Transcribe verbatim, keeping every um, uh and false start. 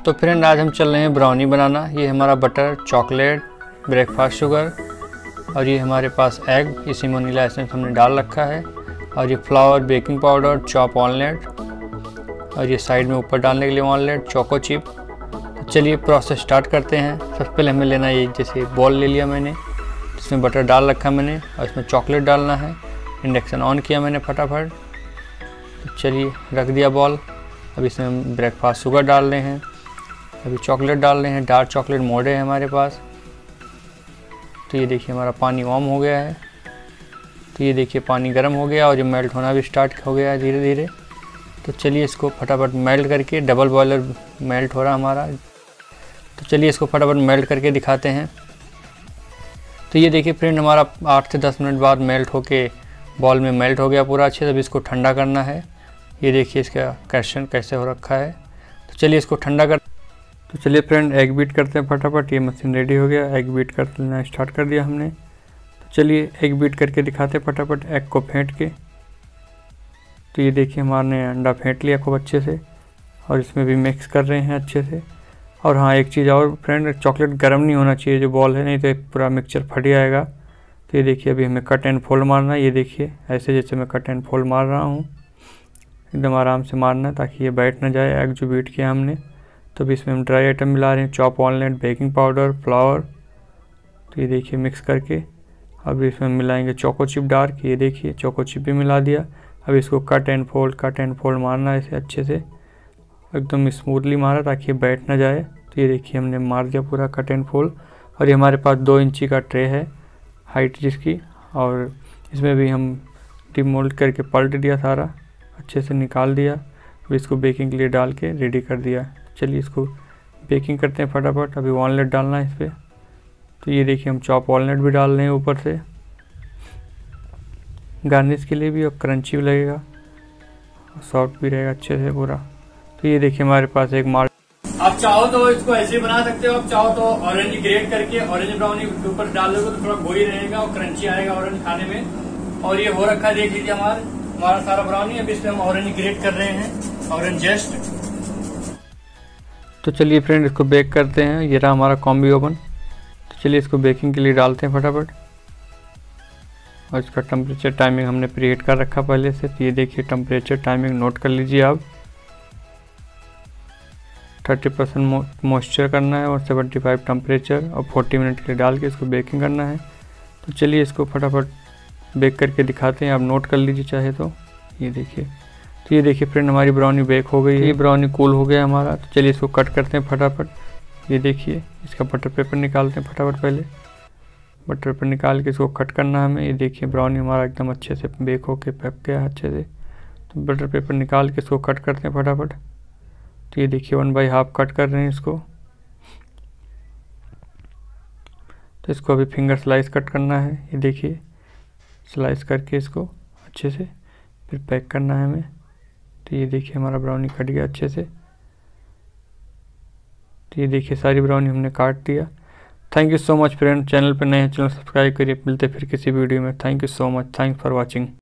तो फ्रेंड आज हम चल रहे हैं ब्राउनी बनाना। ये हमारा बटर, चॉकलेट, ब्रेकफास्ट शुगर और ये हमारे पास एग, इसी वनीला एसेंस हमने डाल रखा है और ये flour, baking powder, chop walnut और ये साइड में ऊपर डालने के लिए वॉलनट, चोको चिप। तो चलिए प्रोसेस स्टार्ट करते हैं। सबसे पहले हमें लेना है, ये जैसे बॉल ले लिया मैंने, इसमें बटर डाल रखा मैंने और इसमें चॉकलेट डालना है। इंडक्शन ऑन किया मैंने फटाफट। तो चलिए रख दिया बॉल। अब इसमें हम ब्रेकफास्ट शुगर डाल रहे हैं, अभी चॉकलेट डाल रहे हैं। डार्क चॉकलेट मोड़े है हमारे पास। तो ये देखिए हमारा पानी वार्म हो गया है। तो ये देखिए पानी गर्म हो गया और ये मेल्ट होना भी स्टार्ट हो गया है धीरे धीरे। तो चलिए इसको फटाफट मेल्ट करके, डबल बॉयलर मेल्ट हो रहा हमारा। तो चलिए इसको फटाफट मेल्ट करके दिखाते हैं। तो ये देखिए फ्रेंड हमारा आठ से दस मिनट बाद मेल्ट होके बॉल में मेल्ट हो गया पूरा अच्छे से। अब इसको ठंडा करना है। ये देखिए इसका क्वेश्चन कैसे हो रखा है। तो चलिए इसको ठंडा कर तो चलिए फ्रेंड एग बीट करते हैं फटाफट। ये मशीन रेडी हो गया, एग बीट कर लेना स्टार्ट कर दिया हमने। तो चलिए एग बीट करके दिखाते हैं फटाफट, एग को फेंट के। तो ये देखिए हमारे अंडा फेंट लिया खूब अच्छे से और इसमें भी मिक्स कर रहे हैं अच्छे से। और हाँ एक चीज़ और फ्रेंड, चॉकलेट गर्म नहीं होना चाहिए जो बॉल है, नहीं तो पूरा मिक्सचर फट जाएगा। तो ये देखिए अभी हमें कट एंड फोल्ड मारना है। ये देखिए ऐसे जैसे मैं कट एंड फोल्ड मार रहा हूँ, एकदम आराम से मारना है ताकि ये बैठ ना जाए एग जो बीट किया हमने। तो अभी इसमें हम ड्राई आइटम मिला रहे हैं, chop walnut, baking powder, flour. तो ये देखिए मिक्स करके अभी इसमें मिलाएंगे चोको चिप डार्क। ये देखिए चोको चिप भी मिला दिया। अब इसको cut and fold cut and fold मारना है इसे अच्छे से, एकदम स्मूथली मारा ताकि ये बैठ ना जाए। तो ये देखिए हमने मार दिया पूरा कट एंड फोल्ड। और ये हमारे पास दो इंची का ट्रे है हाइट जिसकी, और इसमें भी हम डिमोल्ड करके पलट दिया, सारा अच्छे से निकाल दिया। अब इसको बेकिंग के लिए डाल के रेडी कर दिया। चलिए इसको बेकिंग करते हैं फटाफट। अभी वॉलनट डालना है इस पर। तो ये देखिए हम चॉप वॉलनट भी डाल रहे हैं ऊपर से गार्निश के लिए भी, और क्रंची भी लगेगा, सॉफ्ट भी रहेगा अच्छे से पूरा। तो ये देखिए हमारे पास एक मार आप चाहो तो इसको ऐसे बना सकते हो, आप चाहो तो ऑरेंज ग्रेट करके ऑरेंज ब्राउनी के ऊपर डाल दोगे तो थोड़ा गोई रहेगा और क्रंची आएगा ऑरेंज खाने में। और ये हो रखा है, देख लीजिए हमारा हमारा सारा ब्राउनी। अभी इसमें हम ऑरेंज ग्रेट कर रहे हैं, ऑरेंज जस्ट। तो चलिए फ्रेंड इसको बेक करते हैं। ये रहा हमारा कॉम्बी ओवन। तो चलिए इसको बेकिंग के लिए डालते हैं फटाफट। और इसका टेम्परेचर टाइमिंग हमने प्रीहीट कर रखा पहले से। तो ये देखिए टेम्परेचर टाइमिंग नोट कर लीजिए आप। थर्टी परसेंट मॉइस्चर करना है और सेवेंटी फाइव टेम्परेचर, और फोर्टी मिनट के लिए डाल के इसको बेकिंग करना है। तो चलिए इसको फटाफट बेक करके दिखाते हैं, आप नोट कर लीजिए चाहे तो। ये देखिए, तो ये देखिए फ्रेंड हमारी ब्राउनी बेक हो गई है। ये ब्राउनी कूल हो गया हमारा। तो चलिए इसको कट करते हैं फटाफट। ये देखिए इसका बटर पेपर निकालते हैं फटाफट। पहले बटर पेपर निकाल के इसको कट करना है हमें। ये देखिए ब्राउनी हमारा एकदम अच्छे से बेक होके पक गया है अच्छे से। तो बटर पेपर निकाल के इसको कट करते हैं फटाफट। तो ये देखिए वन बाई हाफ कट कर रहे हैं इसको। तो इसको अभी फिंगर स्लाइस कट करना है। ये देखिए स्लाइस करके इसको अच्छे से फिर पैक करना है हमें। तो ये देखिए हमारा ब्राउनी कट गया अच्छे से। तो ये देखिए सारी ब्राउनी हमने काट दिया। Thank you so much friend. Channel पर नए हैं चैनल सब्सक्राइब करिए। मिलते फिर किसी वीडियो में। Thank you so much. Thanks for watching.